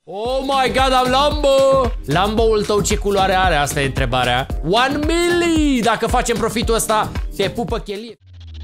Oh my god, am Lambo! Lambo-ul tău ce culoare are? Asta e întrebarea. 1 milli! Dacă facem profitul ăsta, te pupă chelie.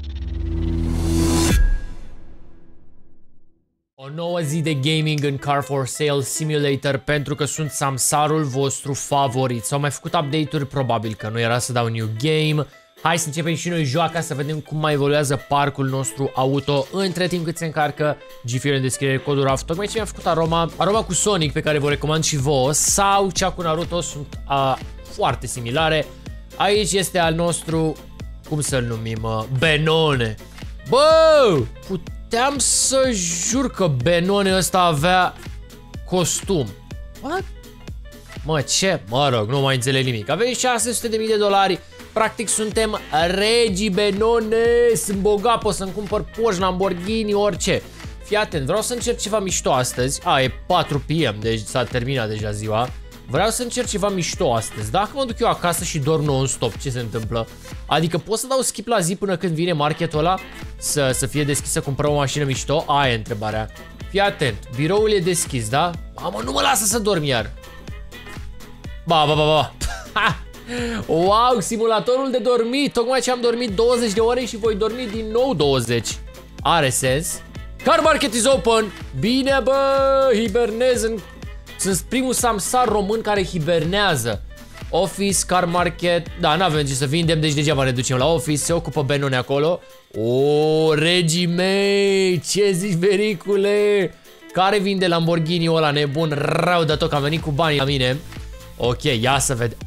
O nouă zi de gaming în Car for Sale Simulator pentru că sunt samsarul vostru favorit. S-au mai făcut update-uri, probabil că nu era să dau new game. Hai să începem și noi joaca să vedem cum mai evoluează parcul nostru auto între timp cât se încarcă GF-ul în descriere, codul RAF. Tocmai ce mi-a făcut aroma cu Sonic, pe care vă recomand și vouă, sau cea cu Naruto, sunt foarte similare. Aici este al nostru, cum să-l numim, Benone. Bă, puteam să jur că Benone ăsta avea costum. What? Mă, ce? Mă rog, nu mai înțeleg nimic. Avem 600.000 de dolari. Practic suntem regii Benone. Sunt bogat, pot să-mi cumpăr Porsche, Lamborghini, orice. Fii atent, vreau să încerc ceva mișto astăzi. E 4 PM, deci s-a terminat deja ziua. Vreau să încerc ceva mișto astăzi. Dacă mă duc eu acasă și dorm non-stop, ce se întâmplă? Adică pot să dau skip la zi până când vine marketul ăla să fie deschis, să cumpărăm o mașină mișto? Aia e întrebarea. Fii atent, biroul e deschis, da? Mamă, nu mă lasă să dorm iar. Ba. Wow, simulatorul de dormit. Tocmai ce am dormit 20 de ore și voi dormi din nou 20. Are sens. Car market is open. Bine, bă, hibernez. Sunt primul samsar român care hibernează. Office, car market. Da, n-avem ce să vindem, deci degeaba ne ducem la office. Se ocupă Benone acolo. O, regii mei, ce zici, vericule? Care vinde Lamborghini-ul ăla nebun? Rău de tot că a venit cu banii la mine. Ok, ia să vedem.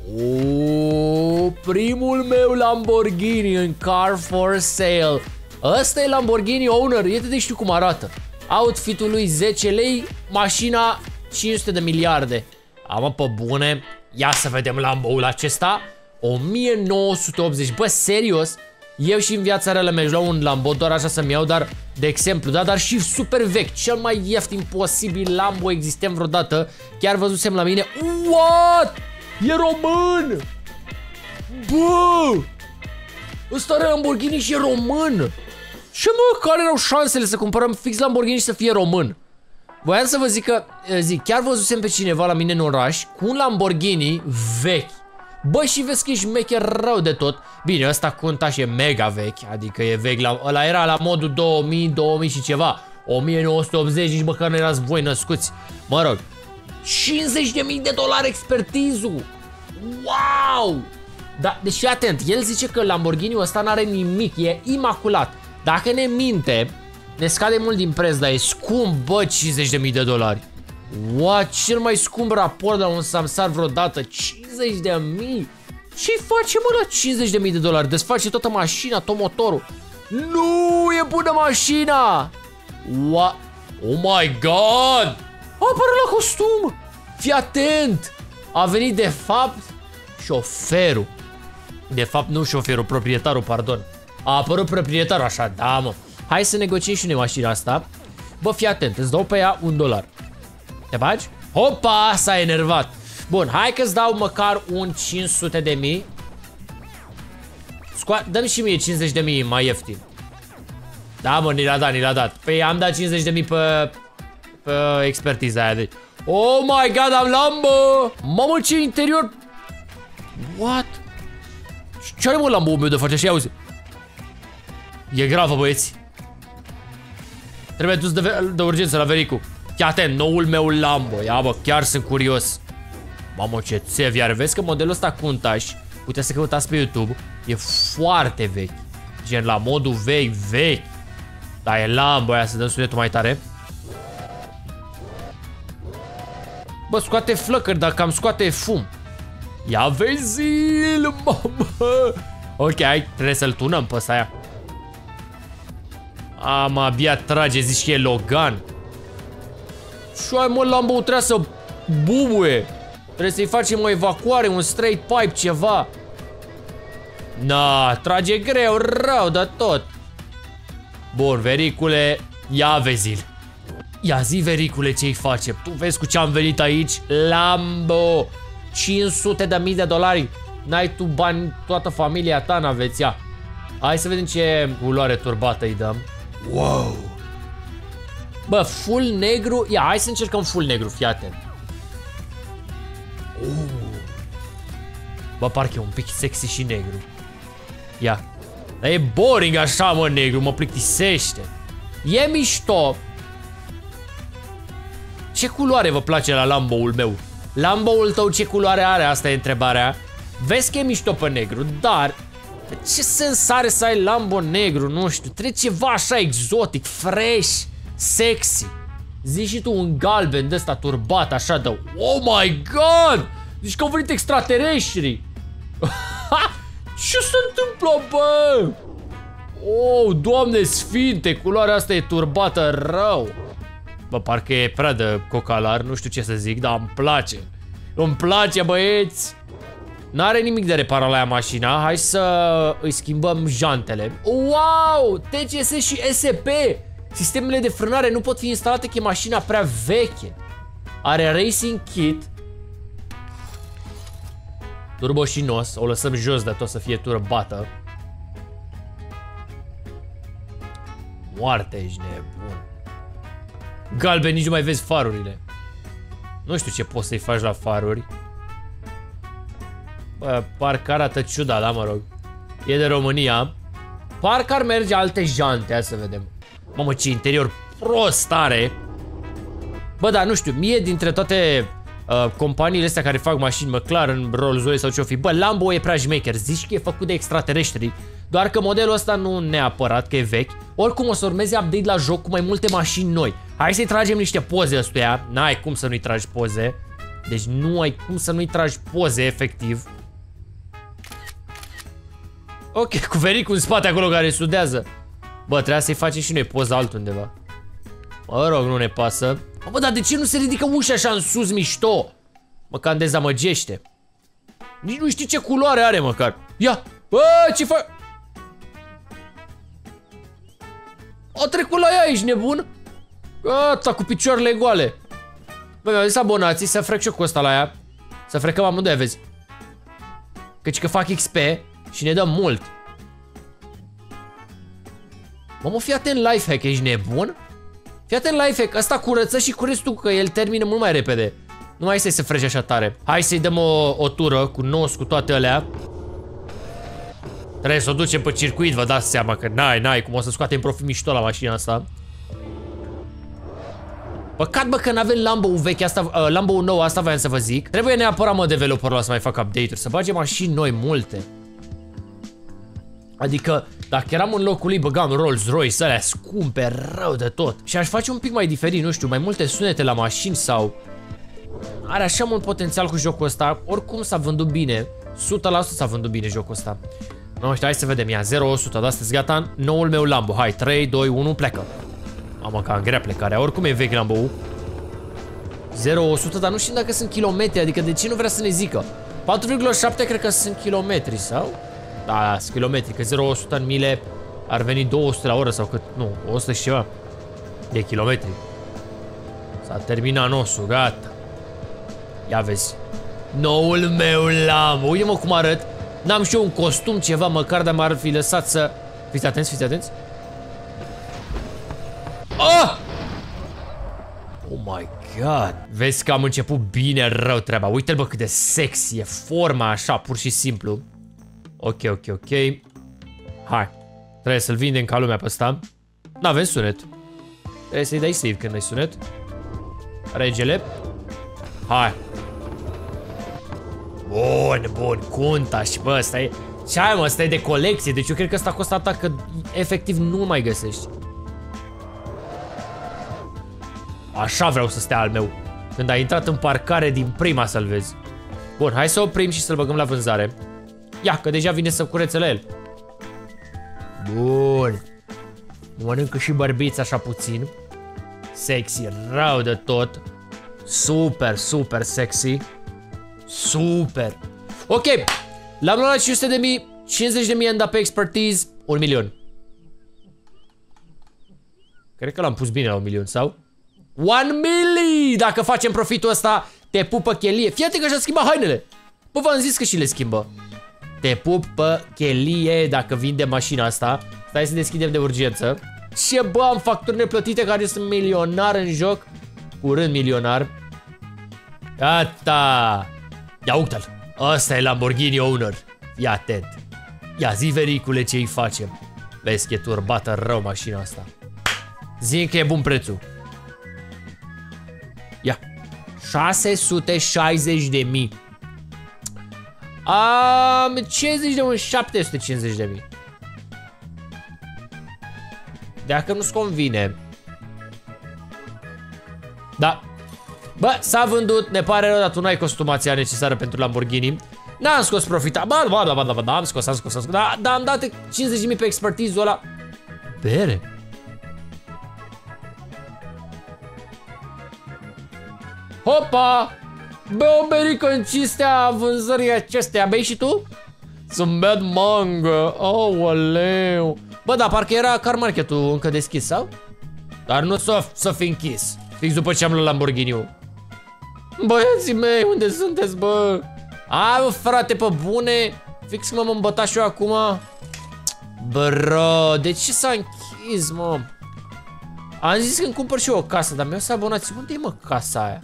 Primul meu Lamborghini în Car for Sale. Ăsta e Lamborghini Owner. Iată de știu cum arată. Outfit-ul lui 10 lei, mașina 500 de miliarde. Amă, pe bune. Ia să vedem Lambo-ul acesta. 1980. Bă, serios? Eu și în viața reală mi-aș lua un Lambo doar așa să-mi iau, dar de exemplu, da, dar și super vechi, cel mai ieftin posibil Lambo existent vreodată. Chiar văzusem la mine. What? E român! Bă! Ăsta are Lamborghini și e român! Ce mă, care erau șansele să cumpărăm fix Lamborghini și să fie român? Voiam să vă zic că, chiar văzusem pe cineva la mine în oraș cu un Lamborghini vechi. Bă, și vezi că ești mecher rău de tot. Bine, ăsta Countach e mega vechi, adică e vechi, ăla era la modul 2000 și ceva. 1980, nici măcar nu erați voi născuți. Mă rog, 50.000 de dolari expertizul. Wow! Da, deci atent, el zice că Lamborghini-ul ăsta n-are nimic, e imaculat. Dacă ne minte, ne scade mult din preț, dar e scump, bă, 50.000 de dolari. What? Cel mai scump raport la un samsar vreodată. 50.000? Ce-i face, mă, la 50.000 de dolari? Desface toată mașina, tot motorul. Nu, e bună mașina! What? Oh my god! A apărut la costum! Fii atent! A venit de fapt șoferul. De fapt nu șoferul, proprietarul, pardon. A apărut proprietarul, așa, da, mă. Hai să negociem și noi mașina asta. Bă, fii atent, îți dau pe ea $1. Te bagi? Hopa, s-a enervat. Bun, hai că-ți dau măcar un 500.000. Dă-mi și mie 50.000 mai ieftin. Da, mă, ni l-a dat. Păi am dat 50.000 pe expertiza aia. Deci. Oh my god, am Lambo! Mamă, ce interior! What? Ce are, mă, Lambo-ul meu de face? Și auzi. E gravă, băieți. Trebuie dus de urgență la Vericu. Fii atent, noul meu Lambo. Ia, bă, chiar sunt curios. Mamă, ce țevi are. Vezi că modelul ăsta Countach, puteți să căutați pe YouTube, e foarte vechi. Gen la modul vechi. Dar e Lambo aia, să dăm sunetul mai tare. Bă, scoate flăcări, dar cam scoate fum. Ia vezi-l, mamă. Ok, trebuie să-l tunăm pe ăsta aia. Am abia trage, zici că e Logan. Și ai, mă, Lambo, trebuie să bubuie. Trebuie să-i facem o evacuare, un straight pipe, ceva. Na, trage greu, rău de tot. Bun, vericule, ia vezi-l. Ia zi, vericule, ce-i face? Tu vezi cu ce am venit aici? Lambo, 500.000 de dolari. N-ai tu bani, toată familia ta n-aveți ea. Hai să vedem ce culoare turbată îi dăm. Wow. Bă, full negru. Ia, hai să încercăm full negru, fii atent. Bă, parcă e un pic sexy și negru. Ia. Dar e boring așa, mă, negru, mă plictisește. E mișto. Ce culoare vă place la Lambo-ul meu? Lambo-ul tău ce culoare are? Asta e întrebarea. Vezi că e mișto pe negru, dar ce sens are să ai Lambo negru? Nu știu, trebuie ceva așa exotic, fresh, sexy. Zici și tu un galben de ăsta turbat așa de... Oh my god! Zici că au venit extraterestri. Ce se întâmplă, bă? Oh, Doamne sfinte, culoarea asta e turbată rău. Bă, parcă e prea de cocalar, nu știu ce să zic, dar îmi place. Îmi place, băieți. N-are nimic de reparat la ea mașina. Hai să îi schimbăm jantele. Wow! TCS și SP. Sistemele de frânare nu pot fi instalate că e mașina prea veche. Are Racing Kit. Turbo și nos. O lăsăm jos de tot să fie turbată. Moarte, ești nebun. Galben, nici nu mai vezi farurile. Nu știu ce poți să-i faci la faruri. Bă, parcă arată ciudat, da, mă rog. E de România. Parcă ar merge alte jante, hai să vedem. Mamă, ce interior prost are. Bă, dar nu știu, mie dintre toate companiile astea care fac mașini, McLaren, Rolls-Royce sau ce-o fi, bă, Lambo e prea șmecher. Zici că e făcut de extraterestri. Doar că modelul ăsta nu neapărat, că e vechi. Oricum o să urmeze update la joc cu mai multe mașini noi. Hai să-i tragem niște poze ăstuia. N-ai cum să nu-i tragi poze. Deci nu ai cum să nu-i tragi poze, efectiv. Ok, cu Vericu în spate acolo care sudează. Bă, trebuia să-i facem și noi poza altundeva. Mă rog, nu ne pasă. Bă, dar de ce nu se ridică ușa așa în sus, mișto? Mă cam dezamăgește. Nici nu știi ce culoare are măcar. Ia! Bă, ce fac? O trecut la ea, ești nebun? Gata, cu picioarele goale. Bă, mi-au zis abonații să frec și eu cu ăsta la ea. Să frecăm amândoi, vezi. Căci că fac XP și ne dăm mult. Mamă, fii atent lifehack, ești nebun? Fii atent lifehack, ăsta curăță și curezi tu, că el termină mult mai repede. Nu mai stai să freci așa tare. Hai să-i dăm o tură cu nos, cu toate alea. Trebuie să o ducem pe circuit, vă dați seama că n-ai cum o să scoatem profit mișto la mașina asta. Păcat, bă, că n-avem Lambo-ul vechi, asta, Lambo-ul nou, asta voiam să vă zic. Trebuie neapărat, mă, developerul ăla să mai fac update-uri, să bage mașini noi multe. Adică, dacă eram în locul lui, băgam Rolls-Royce, alea scumpe, rău de tot. Și aș face un pic mai diferit, nu știu, mai multe sunete la mașini sau... Are așa mult potențial cu jocul ăsta, oricum s-a vândut bine. 100% s-a vândut bine jocul ăsta. Nu știu, hai să vedem, ia 0-100, da, sunteți gata? Noul meu Lambo, hai, 3, 2, 1, plecă. Mamă, cam grea plecarea, oricum e vechi Lambo-ul. 0-100, dar nu știu dacă sunt kilometri, adică de ce nu vrea să ne zică? 4,7 cred că sunt kilometri, sau? Da, sunt kilometri, că 0-100 în mile ar veni 200 la oră sau cât? Nu, 100 și ceva de kilometri. S-a terminat nosul, gata. Ia vezi. Noul meu Lambo, uite-mă cum arăt. N-am și eu un costum, ceva, măcar, dar m-ar fi lăsat să... Fiți atenți, fiți atenți. Ah! Oh my god. Vezi că am început bine rău treaba. Uite-l, bă, cât de sexy e forma așa, pur și simplu. Ok. Hai. Trebuie să-l vindem ca lumea pe ăsta. N-avem sunet. Trebuie să-i dai save când ai sunet. Regele. Hai. Bun, Cuntaș, bă, ăsta e... Ce ai, mă, ăsta e de colecție. Deci eu cred că ăsta costă atât că efectiv nu mai găsești. Așa vreau să stea al meu. Când ai intrat în parcare din prima să-l vezi. Bun, hai să oprim și să-l băgăm la vânzare. Ia, că deja vine să curețe la el. Bun. Mănâncă și bărbiți așa puțin. Sexy, rău de tot. Super sexy. Super. Ok. L-am luat la 500.000, 50.000 am dat pe expertise, 1.000.000. Cred că l-am pus bine la 1.000.000, sau? 1.000.000! Dacă facem profitul ăsta, te pupă chelie. Fii atent că și-a schimbat hainele. Bă, v-am zis că și le schimbă. Te pupă chelie dacă vinde mașina asta. Stai să deschidem de urgență. Ce bă, am facturi neplătite care sunt milionar în joc. Curând milionar. Gata. Ia uite-l. Ăsta e Lamborghini Owner. Fii atent. Ia zi, vericule, ce-i facem. Vezi că e turbată rău mașina asta. Zi că e bun prețul. Ia. 660.000. 50 de 750.000. Dacă nu-ți convine. Da. Bă, s-a vândut, ne pare rău, dar tu n-ai costumația necesară pentru Lamborghini. N-am scos profita. Ba, am scos. Da, am dat 50.000 pe expertizul ăla. Bere. Hopa! Bă, o berică în cinstea vânzării acestea. Bei și tu? Sunt bad manga. Aoleu. Bă, dar parcă era car market-ul încă deschis, sau? Dar nu să fi închis. Fix după ce am luat Lamborghini-ul. Băieții mei, unde sunteți, bă? Ai, bă, frate, pe bune. Fix m-am îmbătat și eu acum. Bro, de ce s-a închis, mă? Am zis că îmi cumpăr și eu o casă, dar mi-au să abonați. Unde e, mă, casa aia?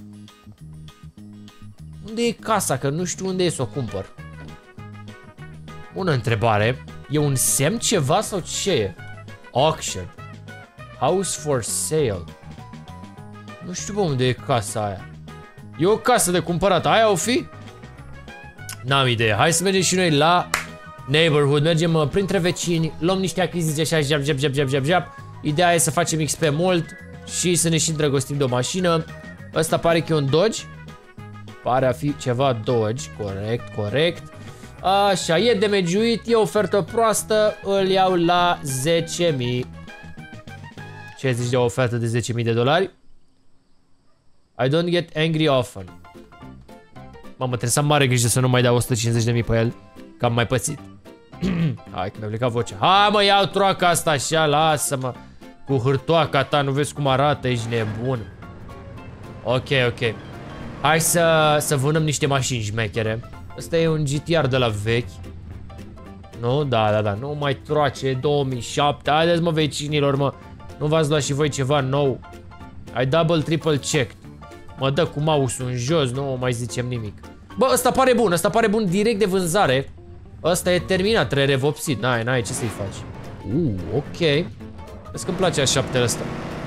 Unde e casa? Că nu știu unde e să o cumpăr. Bună întrebare. E un semn ceva sau ce e? Auction. House for sale. Nu știu, bă, unde e casa aia. E o casă de cumpărat. Aia o fi? N-am idee. Hai să mergem și noi la neighborhood. Mergem printre vecini. Luăm niște achiziții așa. Jap. Ideea e să facem XP mult și să ne și îndrăgostim de o mașină. Ăsta pare că e un Dodge. Pare a fi ceva Dodge. Corect. Așa, e demegiuit, e ofertă proastă. Îl iau la 10.000. Ce zici de o ofertă de $10.000? I don't get angry often. Mamă, trebuie să am mare grijă să nu mai dau 150.000 pe el, că am mai pățit. Hai că mi-a plecat vocea. Hai, mă, iau troaca asta așa, lasă-mă. Cu hârtoaca ta, nu vezi cum arată, ești nebun. Ok. Hai să vânăm niște mașini șmechere. Ăsta e un GTR de la vechi. Nu? Da. Nu mai troace, 2007. Haideți, mă, vecinilor, mă. Nu v-ați luat și voi ceva nou? Ai double, triple check. Mă dă cu mouse-ul în jos, nu mai zicem nimic. Bă, ăsta pare bun, direct de vânzare. Ăsta e terminat, trebuie revopsit. N-ai ce să-i faci. Ok. Vezi că-mi place a 7 ăsta.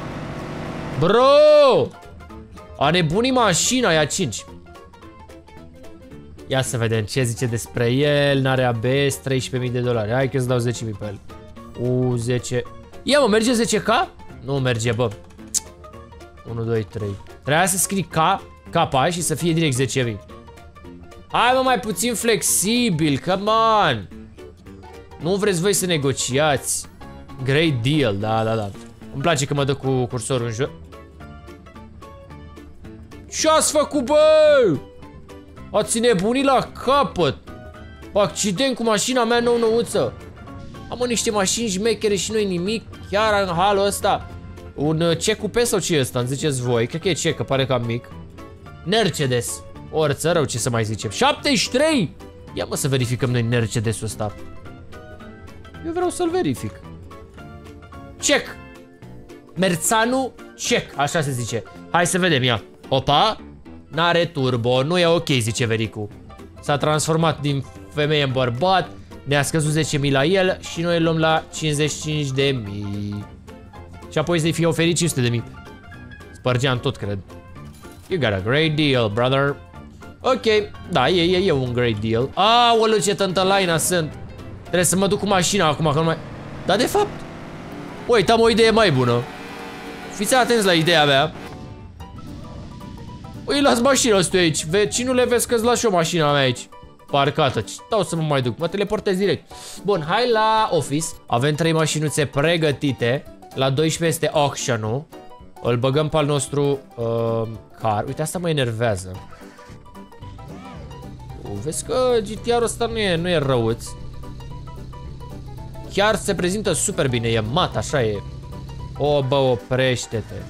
Bro! A nebunit mașina, e a 5. Ia să vedem ce zice despre el. N-are ABS, $13.000. Hai că îți dau 10.000 pe el. 10. Ia, mă, merge 10k? Nu merge, bă. 1, 2, 3. Trebuia să scrii K și să fie direct 10.000. Hai, mă, mai puțin flexibil, come on. Nu vreți voi să negociați? Great deal, da. Îmi place că mă dă cu cursorul în jos. Ce-ați făcut, bă? Ați nebunit la capăt. Accident cu mașina mea nou-nouță. Am niște mașini șmechere și nu-i nimic. Chiar în halul ăsta. Un CQP sau ce e ăsta? Îmi ziceți voi. Cred că e C, că pare cam mic. Mercedes. Ori țărău, ce să mai zicem. 73! Ia, mă, să verificăm noi Mercedes-ul ăsta. Eu vreau să-l verific. Check. Merzanu check. Așa se zice. Hai să vedem, ia. Opa. N-are turbo. Nu e ok, zice Vericu. S-a transformat din femeie în bărbat. Ne-a scăzut 10.000 la el și noi îl luăm la 55.000. Și apoi să-i fie oferit 500.000. Spărgeam tot, cred. You got a great deal, brother. Ok, da, e un great deal. Aoleu, ce tântălaina sunt. Trebuie să mă duc cu mașina acum, că nu mai... Dar de fapt, uite, am o idee mai bună. Fiți atenți la ideea mea. Îi las mașina asta aici. Vecinule, vezi că-ți las și o mașina mea aici parcată. Stau să mă mai duc, mă teleportez direct. Bun, hai la office. Avem 3 mașinuțe pregătite. La 12 este auction-ul. Îl băgăm pe al nostru car. Uite, asta mă enervează. Vezi că GTR-ul ăsta nu e răuț. Chiar se prezintă super bine. E mat, așa e. O, bă, oprește-te.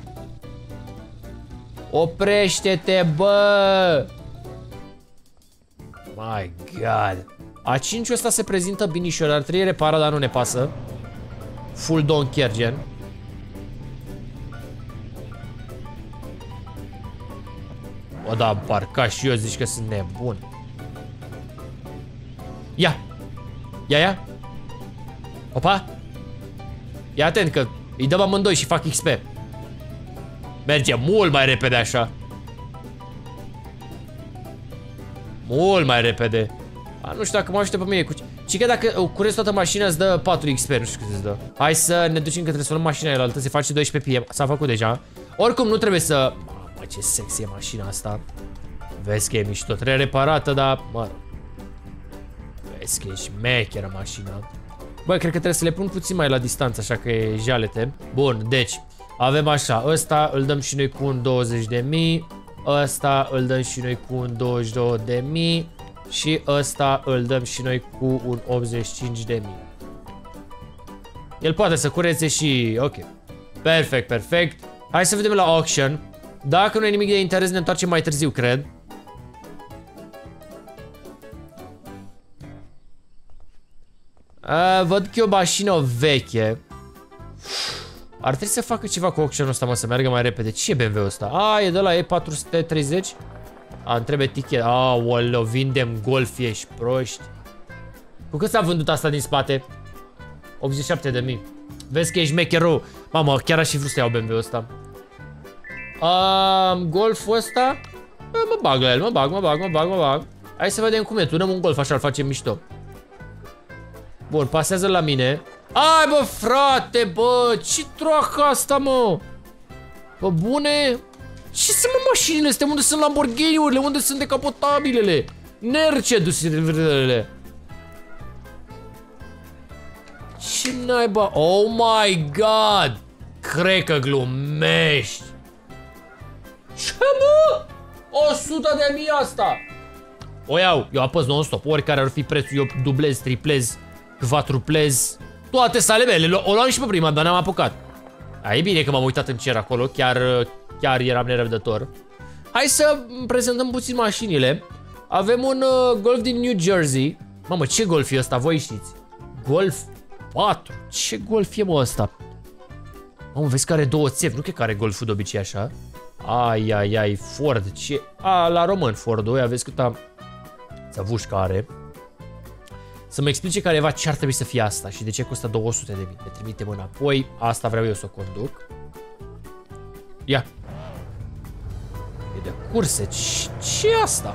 Oprește-te, bă! My God. A5-ul ăsta se prezintă binișor. Ar trebui reparat, dar nu ne pasă. Full don't care, gen. O, da, am parcat și eu, zici că sunt nebun. Ia! Ia! Opa! Ia atent că îi dăm amândoi și fac XP. Merge mult mai repede așa. Mult mai repede. Nu știu dacă mă ajută pe mine cu... Și că dacă curezi toată mașina îți dă 4 XP, nu știu cât îți dă. Hai să ne ducem că trebuie să luăm mașina aia altă, se face 12 PM. S-a făcut deja. Oricum nu trebuie să... Mă, ce sexy e mașina asta. Vezi că e mișto, trebuie reparată, dar... Mă... Vezi că e șmecheră mașina. Băi, cred că trebuie să le pun puțin mai la distanță, așa că e jalete. Bun, deci, avem așa, ăsta îl dăm și noi cu un 20.000. Ăsta îl dăm și noi cu un 22.000. Și ăsta îl dăm și noi cu un 85.000. El poate să cureze și... Ok. Perfect, perfect. Hai să vedem la auction. Dacă nu e nimic de interes, ne întoarcem mai târziu, cred. Văd că e o mașină veche. Ar trebui să facă ceva cu auctionul ăsta, mă, să meargă mai repede. Ce e BMW-ul ăsta? E de la E430? Îmi trebuie tichet. Aoleu, vindem Golf, ești proști. Cu cât s-a vândut asta din spate? 87.000. Vezi că ești mecherou. Mamă, chiar aș fi vrut să iau BMW-ul ăsta. Golful ăsta? Mă bag la el, mă bag. Hai să vedem cum e. Tunăm un Golf, așa îl facem mișto. Bun, pasează la mine. Ai, bă, frate, bă, ce troacă asta, mă? Bă, bune? Ce sunt, mă, mașinile astea? Unde sunt Lamborghini-urile? Unde sunt decapotabilele? Mercedes-urile? Ce naiba? Oh my god! Cred că glumești! Ce, mă? 100.000 asta! O iau, eu apăs non-stop, oricare ar fi prețul, eu dublez, triplez, quadruplez, toate sale mele, o luam și pe prima, dar n-am apucat. E bine că m-am uitat în cer acolo, chiar eram nerăbdător. Hai să prezentăm puțin mașinile. Avem un Golf din New Jersey. Mamă, ce Golf e ăsta, voi știți? Golf 4, ce Golf e, mă, ăsta? Mamă, vezi că are două țevi, nu cred că are Golful de obicei așa. Ai, Ford, ce... la român Ford-ul, ia vezi câta țăvușcă are. Să mă explice careva ce ar trebui să fie asta și de ce costă 200.000. Ne trimitem înapoi, asta vreau eu să o conduc. Ia. E de curse, ce e asta?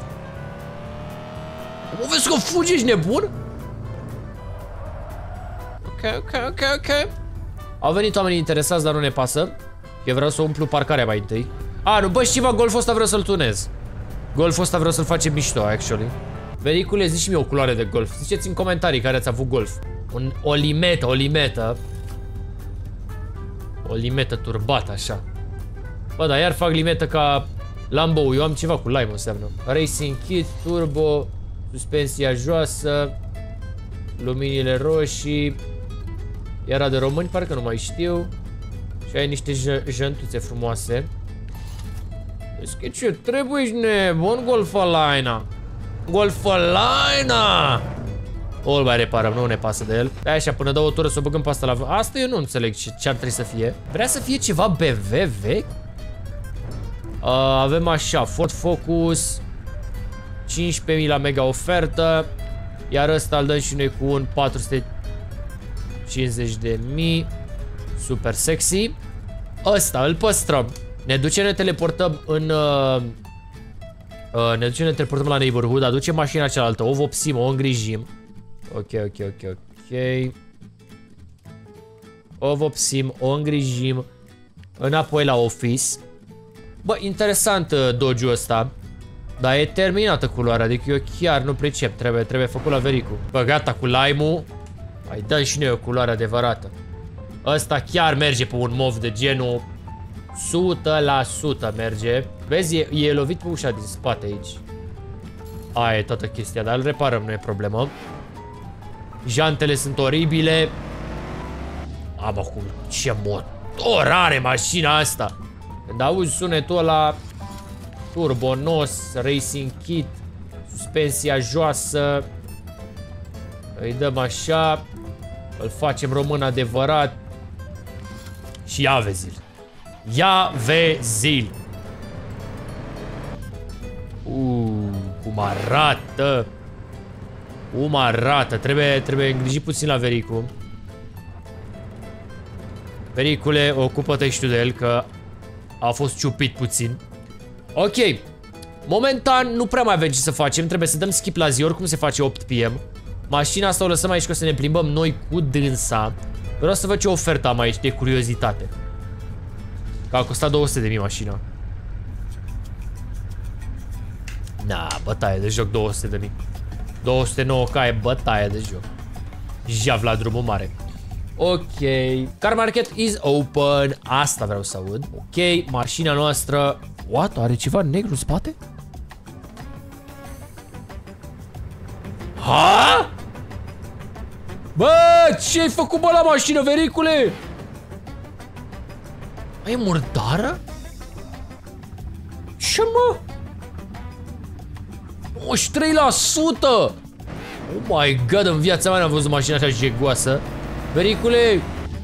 O vezi că fugi, ești nebun? Ok. Au venit oamenii interesați, dar nu ne pasă. Eu vreau să umplu parcarea mai întâi. Nu, bă, știi, Golful ăsta vreau să-l tunez. Golful ăsta vreau să-l facem mișto, actually. Vericule, zici și mie o culoare de Golf. Ziceți în comentarii care ați avut Golf. O limetă. O limetă turbată, așa. Bă, dar iar fac limetă ca Lambo. Eu am ceva cu lime, înseamnă. Racing Kit, turbo, suspensia joasă, luminile roșii. Era de români, parcă nu mai știu. Și ai niște jantuțe frumoase. Vezi că ce trebuie, ești nebun, Golf-a-Lina. Golf-a-Lina! O, mai reparăm, nu ne pasă de el. Așa, până dă o tură să o băgăm pe asta la... Asta eu nu înțeleg ce ar trebui să fie. Vrea să fie ceva BMW vechi? Avem așa, Ford Focus, 15.000 la mega ofertă. Iar ăsta îl dăm și noi cu un 450.000. Super sexy. Ăsta îl păstrăm. Ne ducem, ne teleportăm în... ne ducem, ne teleportăm la neighborhood. Aducem mașina cealaltă, o vopsim, o îngrijim. Ok. O vopsim, o îngrijim. Înapoi la office. Bă, interesant Dodge-ul ăsta. Dar e terminată culoarea, adică eu chiar nu pricep. Trebuie făcut la vericul. Bă, gata cu lime-ul. Mai dăm și noi o culoare adevărată. Ăsta chiar merge pe un mov de genul 100% merge. Vezi, e lovit pe ușa din spate aici. Aia e toată chestia, dar îl reparăm, nu e problemă. Jantele sunt oribile. Bă, cum, ce motor are mașina asta. Când auzi sunetul ăla, turbo nos, racing kit, suspensia joasă, îi dăm așa, îl facem român adevărat. Și ia vezil. Ia vezil. Cum arată! Cum arată! Trebuie îngrijit puțin la Vericu. Vericule, ocupă-te și tu de el, că a fost ciupit puțin. Ok. Momentan nu prea mai avem ce să facem. Trebuie să dăm skip la zi, oricum se face 8 PM. Mașina asta o lăsăm aici, că o să ne plimbăm noi cu dânsa. Vreau să văd ce ofertă am aici de curiozitate. Că a costat 200.000 mașina. Na, bătaie de joc 200.000. 209 ca e bătaie de joc. Jav la drumul mare. Ok. Car market is open. Asta vreau să aud. Ok, mașina noastră. What? Are ceva negru în spate? Ha? Bă, ce-ai făcut, bă, la mașină, Vericule? E murdară? Ce, mă? 93%! Oh my god, în viața mea n-am văzut mașina așa jegoasă. Vericule!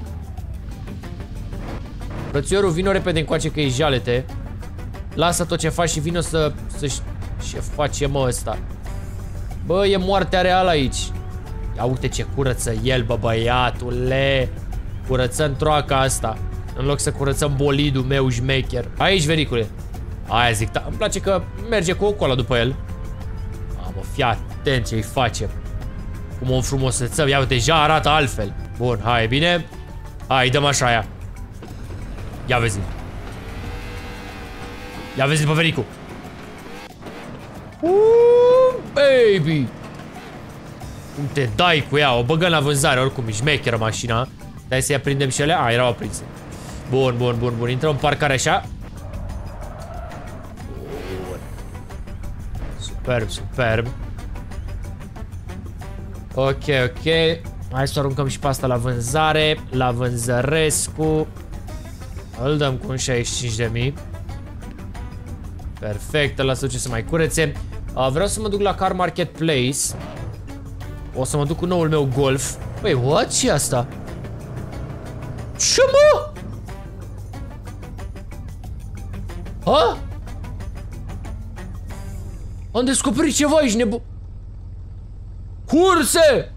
Frățiorul, vino repede încoace că e jalete. Lasă tot ce faci și vino să ce face, mă, ăsta. Bă, e moartea reală aici. Ia uite ce curăță el, bă, băiatule. Curățăm troaca asta, în loc să curățăm bolidul meu șmecher. Aici, Vericule. Aia zic, da, îmi place că merge cu o cola după el. Mă, fii atent ce-i face. Cum o înfrumusețăm. Ia uite, deja arată altfel. Bun, hai, bine. Hai, dăm așa aia. Ia vezi. Ia vezi pe Vericu. Baby. Cum te dai cu ea? O băgăm la vânzare, oricum e șmecheră mașina. Dai să-i aprindem și ele? A, erau aprinse. Bun, bun, bun, bun. Intrăm în parcare așa. Bun. Superb, superb. Ok, ok. Hai să aruncăm și pe asta la vânzare. La vânzărescu. Îl dăm cu un 65.000. Perfect, lasă ce să mai curețe. Vreau să mă duc la Car Marketplace. O să mă duc cu noul meu Golf. Băi, what? Ce asta? Ce, mă? Ha? Am descoperit ceva aici, nebu... Curse!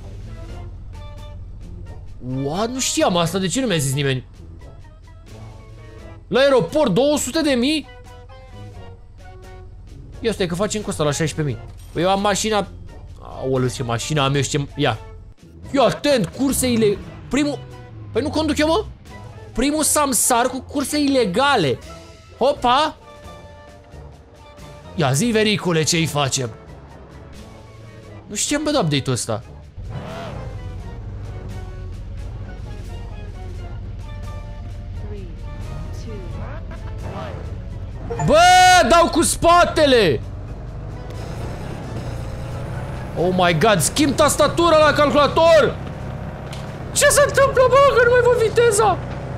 What? Nu știam asta, de ce nu mi-a zis nimeni? La aeroport, 200.000? Ia stai că facem cu asta la 16.000. Păi eu am mașina... Aoleu, ce mașina am eu și ce... Ia. Ia atent, curseile... Primul... Păi nu conduc eu, mă? Primul Samsar cu curse ilegale. Hopa! Ia zi, Vericule, ce-i facem? Nu știam, bă, de update-ul ăsta. Bă, dau cu spatele! Oh my god, schimb tastatura la calculator! Ce se întâmplă, bă, că nu mai văd viteza?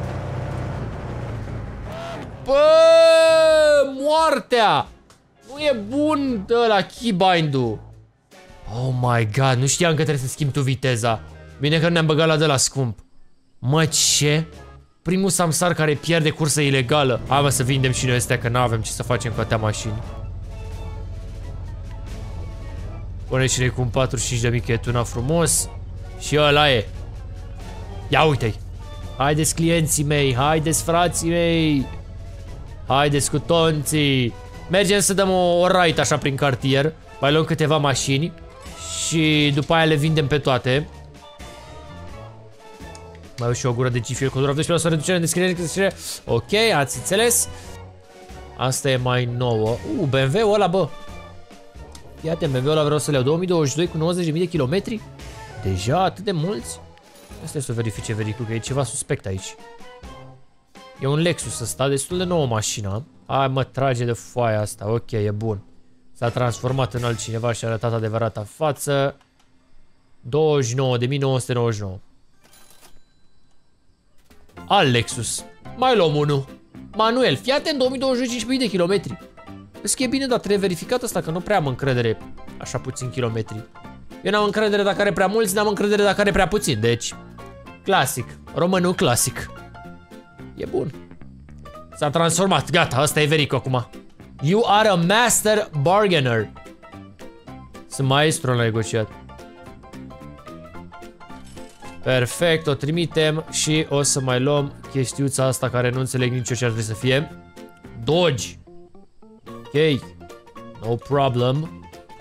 Bă, moartea! Nu e bun ăla keybind-ul. Oh my god, nu știam că trebuie să schimbi tu viteza. Bine că nu ne-am băgat la de la scump. Mă, ce? Primul Samsar care pierde cursă ilegală. Hai, mă, să vindem și noi astea, că n-avem ce să facem cu atâtea mașini. Pune și cu un 45.000 că e tuna frumos. Și ăla e. Ia uite-i. Haideți, clienții mei, haideți, frații mei. Haideți cu tonții. Mergem să dăm o ride așa prin cartier. Mai luăm câteva mașini și după aia le vindem pe toate. Mai au și o gură de GFL cu doar 12% reducere în descriere. Ok, ați înțeles. Asta e mai nouă. BMW-ul ăla, bă. Iată, BMW-ul ăla vreau să le iau. 2022 cu 90.000 de kilometri. Deja atât de mulți. Asta e să verifice Vericu, că e ceva suspect aici. E un Lexus ăsta, destul de nouă mașina. Hai, mă, trage de foaia asta. Ok, e bun. S-a transformat în altcineva și a arătat adevărata față. 29.999. Al Lexus. Mai luăm unul. Manuel, fii atent, 2025.000 de kilometri. Vezi că e bine, dar trebuie verificat asta, că nu prea am încredere așa puțin kilometri. Eu n-am încredere dacă are prea mulți, n-am încredere dacă are prea puțin, deci... Clasic. Românul clasic. E bun. S-a transformat, gata, asta e Vericu acum. You are a master bargainer. Sunt maestru la negociat. Perfect, o trimitem și o să mai luăm chestiuța asta care nu înțeleg nici eu ce ar trebui să fie. Dodge. Ok. No problem.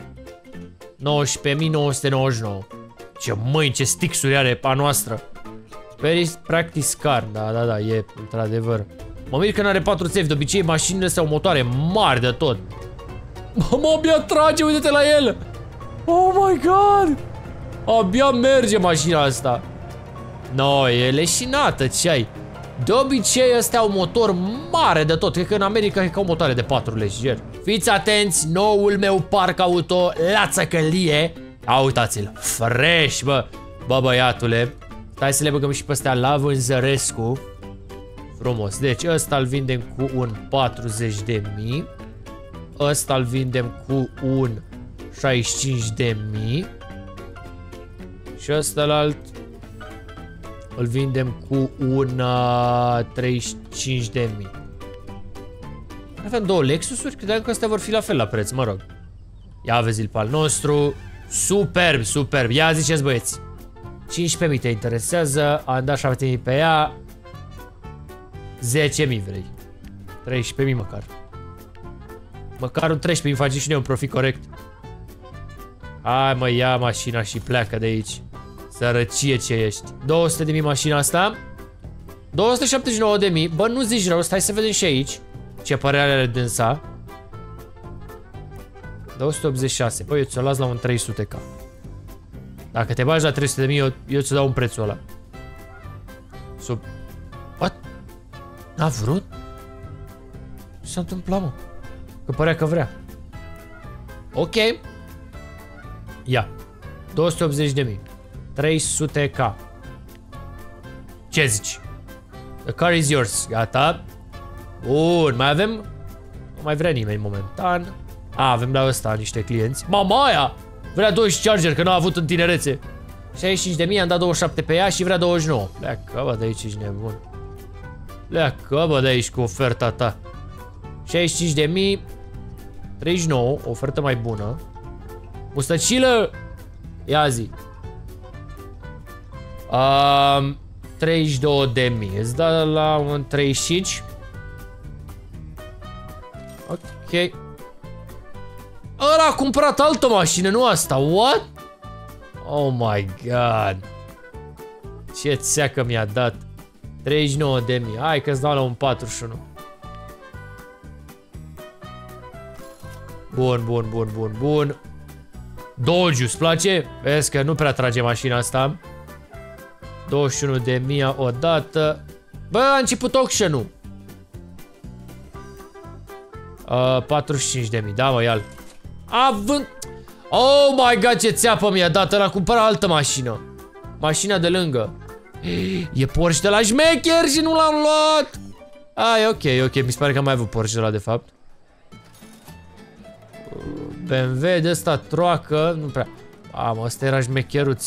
19.999. Ce mâini, ce stixuri are pa noastră. Very practice car. Da, e într-adevăr. Mă mir că n-are 4 țevi. De obicei mașinile astea au motoare mari de tot. Mă, abia trage, uite-te la el. Oh my god. Abia merge mașina asta. No, e leșinată, ce ai? De obicei ăstea au motor mare de tot. Cred că în America e ca o motoare de 4 lejer. Fiți atenți, noul meu parc auto la țăcălie. Uitați-l, fresh, bă. Bă, băiatule. Hai să le băgăm și pe astea la vânzărescu. Frumos. Deci ăsta îl vindem cu un 40.000. Ăsta îl vindem cu un 65.000. Și ăsta la alt îl vindem cu un 35.000. Avem două Lexusuri, credeam că astea vor fi la fel la preț, mă rog. Ia vezi-l pe al nostru. Superb, superb. Ia ziceți, băieți. 15.000 te interesează, am dat 7.000 pe ea. 10.000 vrei. 13.000 măcar. Măcar un 13.000 face și noi un profit corect. Hai mă, ia mașina și pleacă de aici. Sărăcie ce ești. 200.000 mașina asta. 279.000. Bă, nu zici rău, stai să vedem și aici ce părere are dânsa. 286. Păi eu ți-o las la un 300k. Dacă te bagi la 300.000, eu ți-o dau un prețul ăla. What? N-a vrut? Ce s-a întâmplat, mă? Că părea că vrea. Ok. Ia. 280.000. 300k. Ce zici? The car is yours. Gata. Bun, mai avem? Nu mai vrea nimeni momentan. Avem la ăsta niște clienți. Mama aia! Vrea 20 charger, că n-a avut în tinerețe. 65.000, am dat 27 pe ea și vrea 29. Pleacă, bă, de aici ești nebun. Pleacă, bă, de aici cu oferta ta. 65.000. 39, ofertă mai bună. Mustăcilă! Ia zi. 32.000. Îți da la un 35. Ok. Ăla a cumpărat altă mașină, nu asta. What? Oh my god. Ce țeacă mi-a dat. 39.000. Hai că-ți dau la un 41. Bun. Dodge, îți place? Vezi că nu prea trage mașina asta. 21.000 odată. Bă, a început auction-ul. 45.000, da mă, ia-l. Oh my god, ce țeapă mi-a dat. Ăla cumpără altă mașină. Mașina de lângă. E Porsche de la șmecher și nu l-am luat. Ok, mi se pare că am mai avut Porsche de la de fapt. BMW de ăsta troacă. Nu prea. Mă, ăsta era șmecheruț.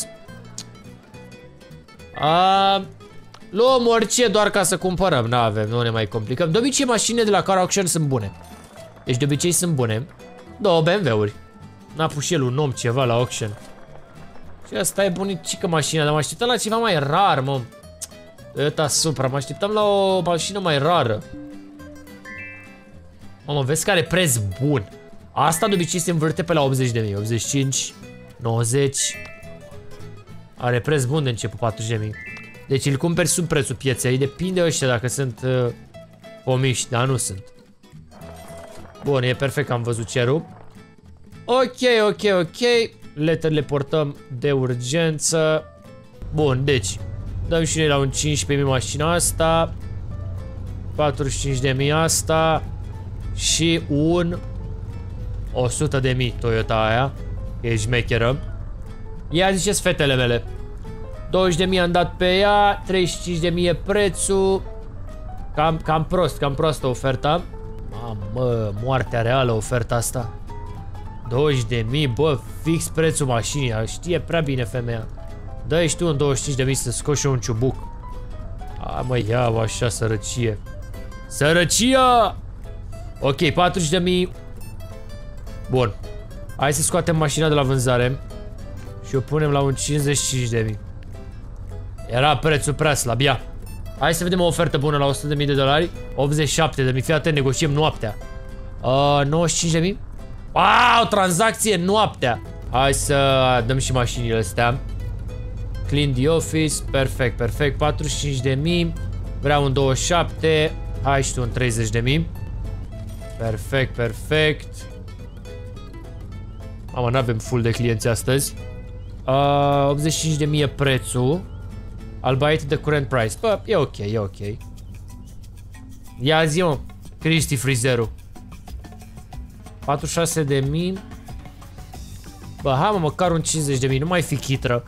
Luăm orice doar ca să cumpărăm. N-avem, nu ne mai complicăm. De obicei mașinile de la car auction sunt bune. Deci de obicei sunt bune. Două BMW-uri. N-a pus și el un om ceva la auction. Și asta e bunicică mașina. Dar mă așteptam la ceva mai rar, mă. Toyota Supra. Mă așteptam la o mașină mai rară. Mamă, vezi că are preț bun. Asta de obicei se învârte pe la 80.000. 85, 90. Are preț bun de început, 40.000. Deci îl cumperi sub prețul pieței. Depinde ăștia dacă sunt pomiști, dar nu sunt. Bun, e perfect că am văzut cerul. Ok. Letterele portăm de urgență. Bun, deci dăm și noi la un 15.000 mașina asta. 45.000 asta. Și un 100.000 Toyota aia. Că e șmecheră. Ia ziceți, fetele mele. 20.000 am dat pe ea. 35.000 e prețul. Cam prostă oferta. Mamă, moartea reală oferta asta. 20.000, bă, fix prețul mașinii. Știe prea bine femeia. Dă-i și tu în 25.000 să scoți și un ciubuc. Mă, ia-o așa, sărăcie. Sărăcia! Ok, 40.000. Bun. Hai să scoatem mașina de la vânzare și o punem la un 55.000. Era prețul prea slab, ia. Hai să vedem o ofertă bună la 100.000 de dolari. 87.000, fii atent, negociem noaptea. 95.000. Wow, tranzacție noaptea. Hai să dăm și mașinile astea. Clean the office, perfect, perfect. 45.000. Vreau un 27. Hai și tu un 30.000. Perfect, perfect. Mamă, n-avem full de clienți astăzi. 85.000 e prețul. I'll buy it the current price. Bă, e ok, e ok. Ia zi, mă, Cristi Frizeru. 46.000. Bă, hai mă, măcar un 50.000, nu mai fi chitră.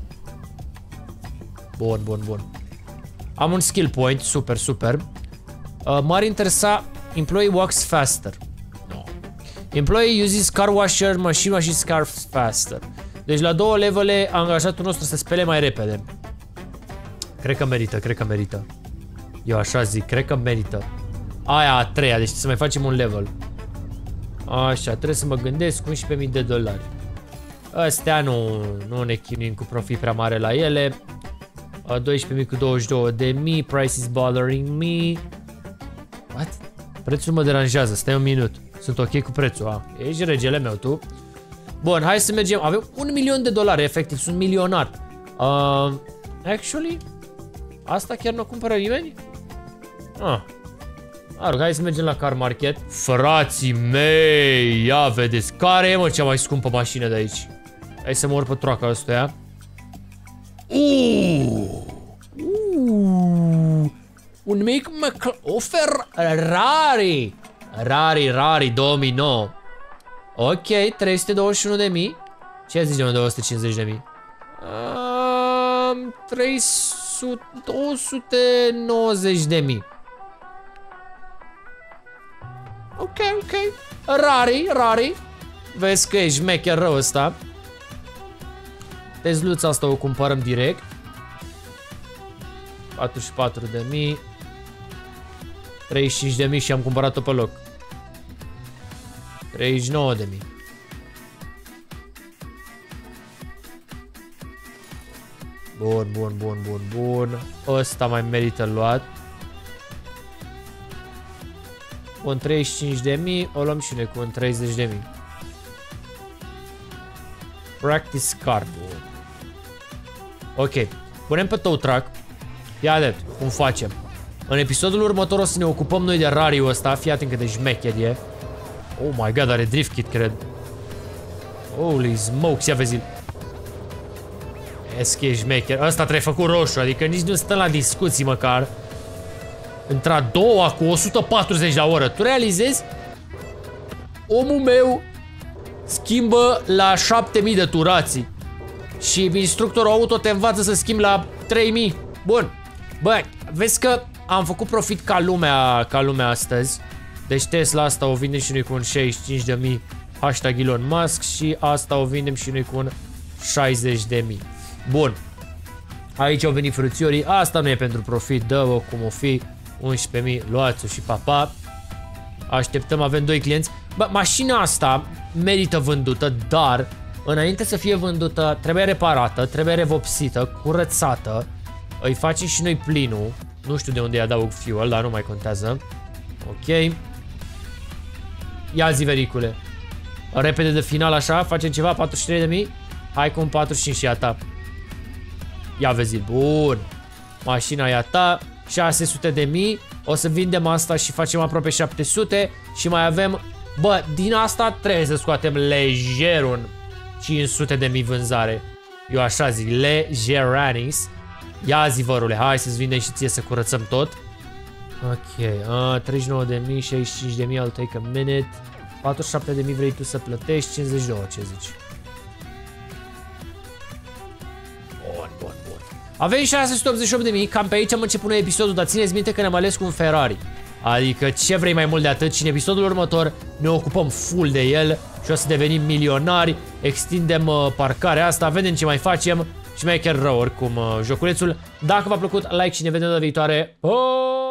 Bun, bun, bun. Am un skill point, super, super. M-ar interesa employee walks faster. No. Employee uses car washer, machine wash scarf faster. Deci la 2 levele angajatul nostru se spele mai repede. Cred că merită, cred că merită. Eu așa zic, cred că merită. Aia a 3-a, deci să mai facem un level. Așa, trebuie să mă gândesc 11.000 de dolari. Astea nu ne chinuim cu profit prea mare la ele. 12.000 cu 22.000. Price is bothering me. What? Prețul mă deranjează, stai un minut. Sunt ok cu prețul, ești regele meu tu. Bun, hai să mergem. Avem 1 milion de dolari, efectiv, sunt milionar. Actually, asta chiar nu o cumpără nimeni? Hai să mergem la car market. Frații mei, ia vedeți. Care e, mă, cea mai scumpă mașină de aici? Hai să mor pe troaca ăstuia. Un mic ofer Rari. Rari 2009. Ok, 321.000. Ce zici de 250.000? 290.000. Ok. Rari. Vezi că e șmecher rău ăsta. Tesluța asta o cumpărăm direct. 44.000. 35.000 și am cumpărat-o pe loc. 39.000. Bun. Ăsta mai merită luat. Un 35.000, o luăm și noi cu un 30.000. Practice car. Ok, punem pe tow truck. Ia atent, cum facem. În episodul următor o să ne ocupăm noi de Rariul ăsta. Fii atent cât de șmecher e. Oh my god, are drift kit, cred. Holy smokes, ia vezi-l. Esc e șmecher. Ăsta trebuie făcut roșu, adică nici nu stăm la discuții măcar. Între a doua cu 140 la oră. Tu realizezi? Omul meu schimbă la 7000 de turații. Și instructorul auto te învață să schimbi la 3000. Bun. Bă, vezi că am făcut profit ca lumea astăzi. Deci Tesla asta o vindem și noi cu un 65.000 hashtag Elon Musk și asta o vindem și noi cu un 60.000. Bun. Aici au venit frățiorii. Asta nu e pentru profit, dă-o cum o fi. 11.000, luați-o și papa. Așteptăm, avem 2 clienți. Bă, mașina asta merită vândută, dar înainte să fie vândută trebuie reparată, trebuie revopsită, curățată. Îi facem și noi plinul. Nu știu de unde îi adaug fuel, dar nu mai contează. Ok. Ia zi, vericule. Repede de final așa, facem ceva, 43.000. Hai cu un 45 și a ta. Ia vezi, bun. Mașina e a ta. 600.000. O să vindem asta și facem aproape 700. Și mai avem, bă, din asta trebuie să scoatem lejer un 500.000 vânzare. Eu așa zic, legeranis. Ia zi, vărule, hai să-ți vindem și ție să curățăm tot. Ok, 39.000, 65.000, I'll take a minute. 47.000 vrei tu să plătești, 52, ce zici? Bun. Avem 688.000, cam pe aici am început noi episodul, dar țineți minte că ne-am ales cu un Ferrari. Adică ce vrei mai mult de atât și în episodul următor ne ocupăm full de el și o să devenim milionari, extindem parcarea asta, vedem ce mai facem și mai chiar rău oricum joculețul. Dacă v-a plăcut, like și ne vedem data viitoare.